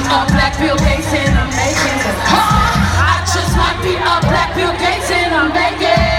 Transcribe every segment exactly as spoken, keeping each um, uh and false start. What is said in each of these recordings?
A black Bill Gates in the making. I just might be a black Bill Gates in the making.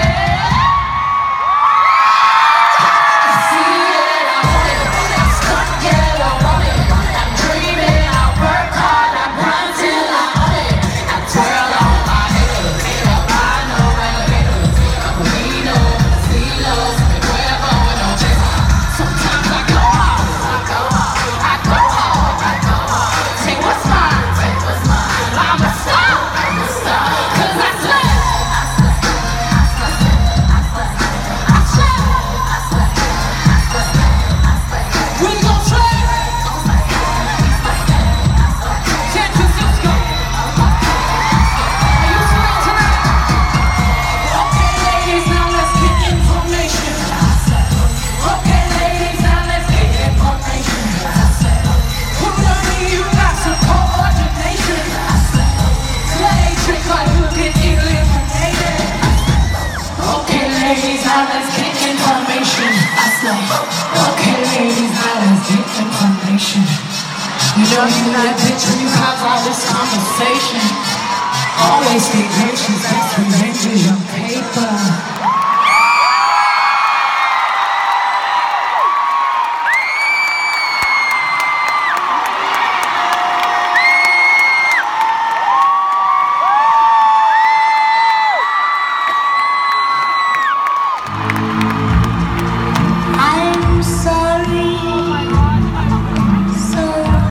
You know you not a bitch when you cause all this conversation. Always stay gracious, that's revenge is your paper.